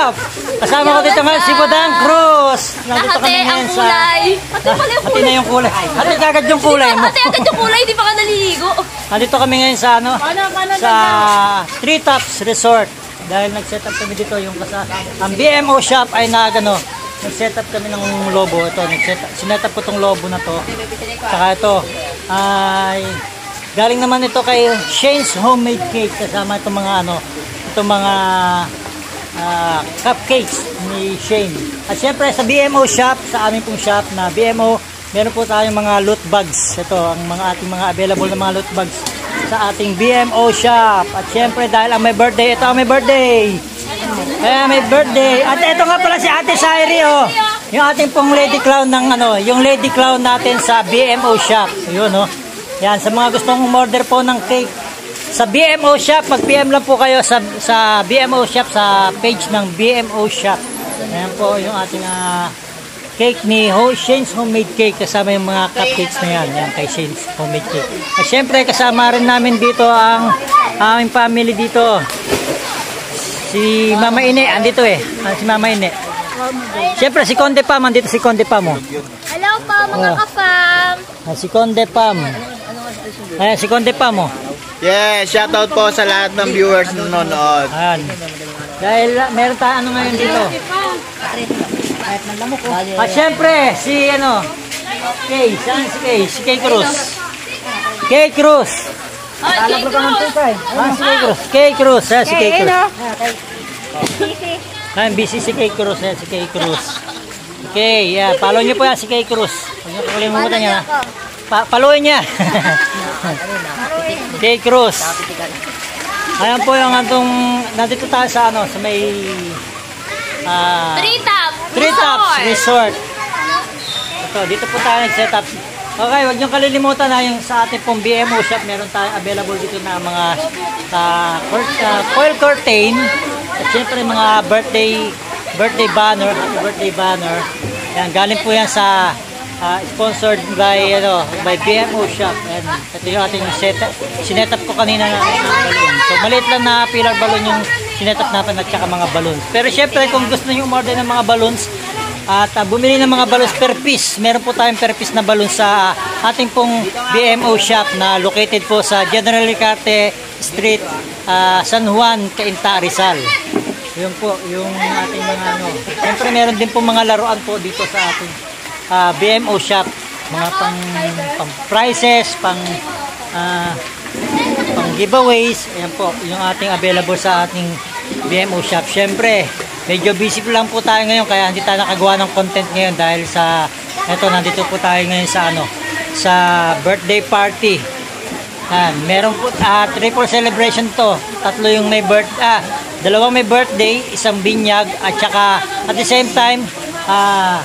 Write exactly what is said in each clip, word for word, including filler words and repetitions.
Shop. Kasama ko dito ngayon si Budang Cruz. Nandito kami ngayon sa... Hati pala yung kulay. Hati na yung kulay. Hati agad yung kulay mo. Hati agad yung kulay, hindi pa ka naliligo. Nandito kami ngayon sa ano? Sa Three Tops Resort. Dahil nag-set up kami dito yung kasa... Ang B M O Shop ay nagano. Nag-set up kami ng lobo. Ito, nag-set up. Sinet up ko tong lobo na to. Saka ito ay... Galing naman ito kay Shane's Homemade Cake. Kasama itong mga ano, itong mga uh, cupcakes ni Shane. At syempre sa B M O Shop, sa aming pong shop na B M O, meron po tayong mga loot bags. Ito, ang mga ating mga available na mga loot bags sa ating B M O Shop. At syempre dahil ang may birthday, ito ang may birthday. Eh, may birthday. At ito nga pala si Ate Sairi, oh. Yung ating pong lady clown ng ano, yung lady clown natin sa B M O Shop. Ayun, oh. Yan, sa mga gustong umorder po ng cake sa B M O Shop, mag-P M lang po kayo sa, sa B M O Shop, sa page ng B M O Shop. Ayan po yung ating uh, cake ni Ho, Shane's Homemade Cake. Kasama yung mga cupcakes na yan. Yan kay Shane's Homemade Cake. At syempre kasama rin namin dito ang aming family dito. Si Mama Ine, andito eh. Ah, si Mama Ine. Syempre si Conde Pam, andito si Conde Pam. Oh. Hello po mga oh. Kapam. Ah, si Conde Pam. Ayan, si Conde Pam, oh. Yeah, shoutout po sa lahat ng viewers na nanonood. Ayan. Dahil meron tayo ano ngayon dito. At syempre, si ano, Kay, saan si Kay? Si Kay Cruz. Kay Cruz. Ah, Kay Cruz. Ah, si Kay Cruz. Kay Cruz, ha, si Kay Cruz. Ayan, busy si Kay Cruz, ha, si Kay Cruz. Okay, yeah, follow nyo po yan si Kay Cruz. Huwag nyo kalimutan niya. Pa Paluin niya. Kay Cruz. Ayan po yung atong, nandito tayo sa ano, sa may uh, Three Tops Three Tops Resort. Ito, dito po tayo nag-set up. Okay, huwag nyo kalilimutan na yung sa ating pong B M O Shop, meron tayong available dito na mga uh, uh, foil curtain at syempre mga birthday birthday banner, happy birthday banner. Yan, galing po yan sa uh, sponsored by ano, by B M O Shop. And ito yung ating set up, sinet up ko kanina na, na balloon. So maliit lang na pillar balloon yung sinet up natin at saka mga balloons. Pero syempre kung gusto niyo umorder ng mga balloons at uh, bumili ng mga balloons per piece, meron po tayong per piece na balloon sa ating pong B M O Shop na located po sa General Ricarte Street, uh, San Juan, Cainta, Rizal. Yun po, yung ating mga ano. Siyempre meron din po mga laruan po dito sa ating uh, B M O Shop. Mga pang, pang prizes, pang, uh, pang giveaways. Ayan po, yung ating available sa ating B M O Shop. Siyempre, medyo busy lang po tayo ngayon kaya hindi tayo nakagawa ng content ngayon dahil sa, eto, nandito po tayo ngayon sa ano, sa birthday party. Ayan, meron po, uh, triple celebration to. Tatlo yung may birthday, ah, dalawang may birthday, isang binyag, at saka at the same time, uh,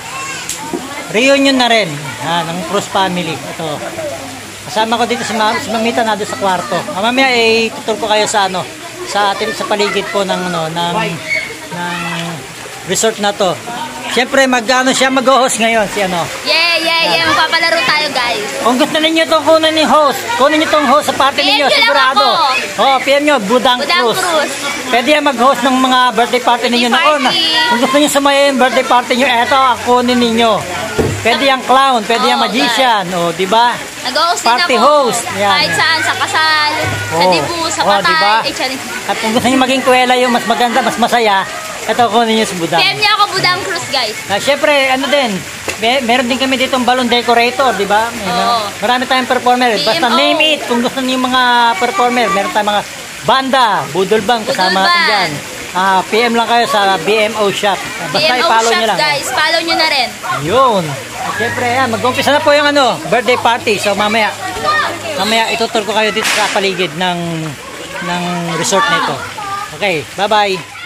reunion na rin uh, ng Cruz family. Ito. Kasama ko dito si, Ma si Mamita na doon sa kwarto. Uh, mamaya ay eh, tutur ko kayo sa ano, sa atin sa paligid po ng ano, ng, ng resort na to. Siyempre, mag-ano siya mag-host ngayon si ano. Yeah, yeah, yeah. Magpapalaro tayo, guys. Kung gusto ninyo itong kunin ni host, kunin nyo itong host sa party ninyo, sigurado. Oh, P M nyo, Budang, Budang Cruz. Cruz. Pwede yan mag-host ng mga birthday party ninyo noon. Kung gusto nyo sumaya yung birthday party nyo, eto, ang kunin ninyo. Pwede yung clown, pwede yung magician, o, di ba? Nag-host din Party ako. host. Yan. Kahit saan, sa kasal, sa Oh. dibu, sa Oh, patay. diba? Eh, At kung gusto nyo maging kuwela yung mas maganda, mas masaya, ito kunin nyo si Budang. P M niya ako, Budang Cruz, guys. Ah, syempre, ano din, may, meron din kami ditong balloon decorator, di ba? Oo. Marami tayong performer. Basta B M O. name it kung gusto niyo mga performer. Meron tayong mga banda, budol bang kasama Budol natin band. dyan. Ah, P M lang kayo sa B M O Shop. Basta B M O i-follow Shop, nyo lang. guys. Follow nyo na rin. Yun. At syempre, yan, mag-umpisa na po yung ano, birthday party. So mamaya, mamaya itutur ko kayo dito sa paligid ng, ng resort na ito. Okay, bye-bye.